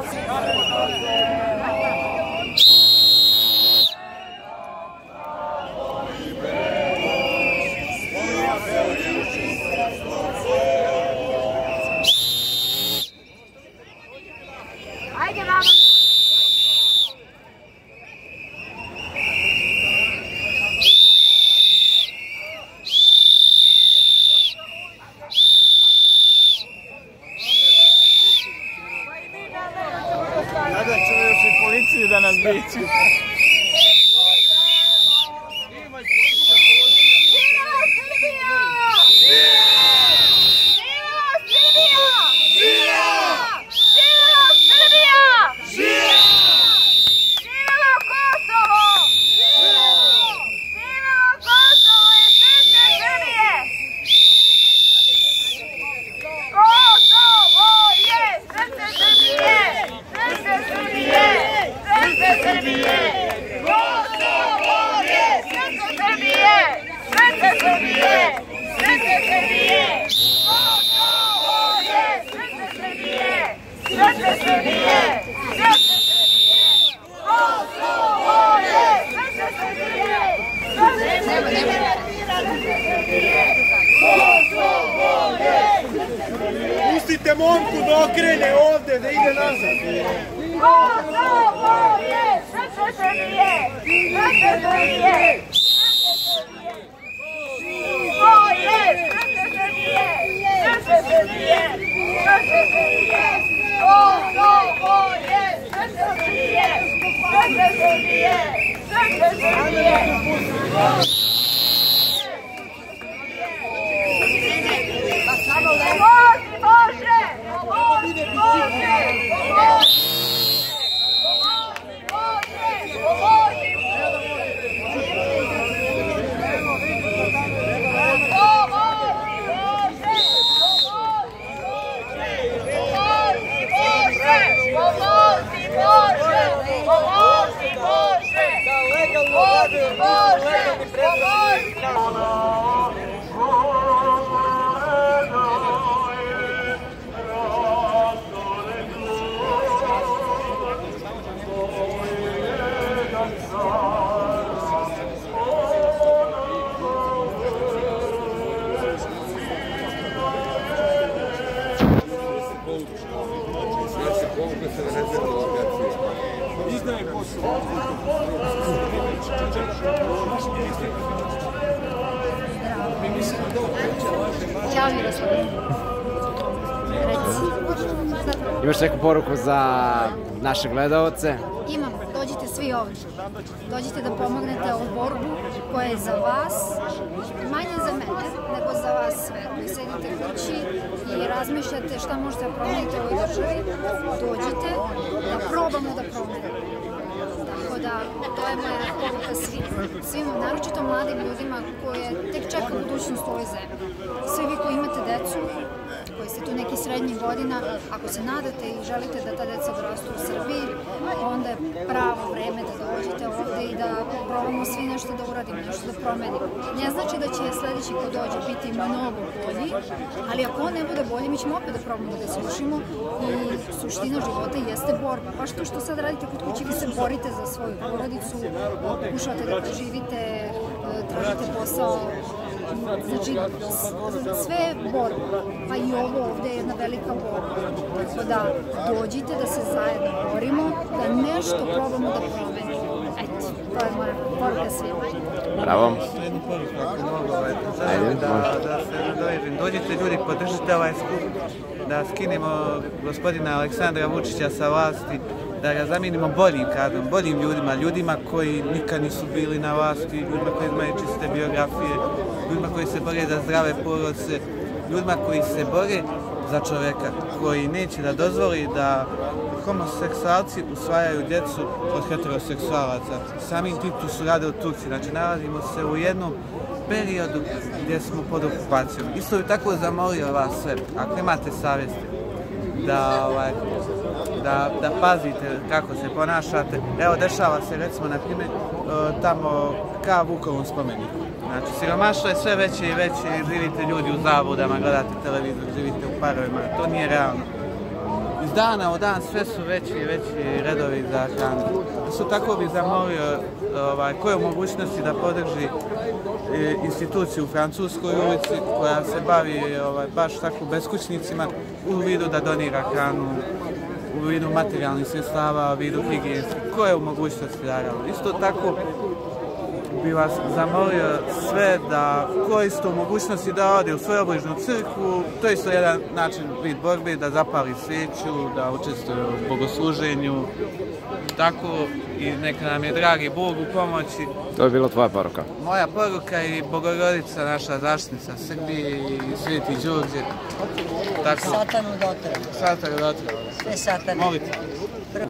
Da nas biće. Pustite momku da okrene ovde, da ide nazad. Kosovo je srce Srbije! Srce Srbije! Kosovo je srce Srbije! Srce Srbije! Srce Srbije! Kosovo je srce Srbije! Srce Srbije! Srce Srbije! Imaš neku poruku za naše gledaoce? Imam, dođite svi ovdje. Dođite da pomognete ovu borbu koja je za vas, manje za mene, nego za vas sve. Vi sedite kući i razmišljate šta možete da promenite u ovoj državi. Dođite da probamo da promenimo. Tako da, to je moja poruka svima, naročito mladim ljudima koje tek čeka budućnost u ovoj zemlji. Svi vi koji imate decu, koji ste tu neki srednjih godina, ako se nadate i želite da ta deca dorastu u Srbiji, onda je pravo vreme da dođete ovde i da probamo svi nešto da uradimo, nešto da promenimo. Ne znači da će sledeći ko dođe biti mnogo bolji, ali ako on ne bude bolji, mi ćemo opet da probamo da ga slušimo i suština života jeste borba. Baš to što sad radite kod kuće, vi se borite za svoju porodicu, pokušavate da preživite, tražite posao. Znači, sve je borba, pa i ovo ovde je jedna velika borba. Tako da dođite, da se zajedno borimo, da nešto probamo da promenimo. Eto, to je moja poruka svima. Bravo. Da se nadovežem. Dođite ljudi, podržite ovaj skup, da skinemo gospodina Aleksandra Vučića sa vlasti, da ga zamijenimo boljim kadrom, boljim ljudima, ljudima koji nikad nisu bili na vlasti, ljudima koji imaju čiste biografije, ljudima koji se bore za zdrave porodice, ljudima koji se bore za čoveka, koji neće da dozvoli da homoseksualci usvajaju djecu od heteroseksualaca. Samim tim tu su radili Turci, znači nalazimo se u jednom periodu gdje smo pod okupacijom. Isto bi tako zamolio vas sve, ako imate savjesti, da pazite kako se ponašate. Evo, dešava se, recimo, na primjer, tamo ka Vukovom spomeniku. Znači, siromaštvo je sve veće i veće, živite ljudi u zabludama, gledate televizor, živite u parovima, to nije realno. iz dana u dan sve su veći i veći redovi za hranu. Isto tako bih zamolio koje mogućnosti da podrži instituciju u Francuskoj ulici koja se bavi baš tako beskućnicima u vidu da donira hranu, u vidu materijalnih sredstava, u vidu higijenskih, koje u mogućnosti naravno. Isto tako bih vas zamolio sve da koriste u mogućnosti da ode u svoju obližnju crkvu, to je isto jedan način vid borbe, da zapali sveću, da učestvuje u bogosluženju, tako i neka nam je dragi Bog u pomoći. To je bila tvoja poruka. Moja poruka i Bogorodica, naša zaštitnica Srbije i Sveti Đurđe. Satanu dotrano. Satanu dotrano. Sve satane. Molite.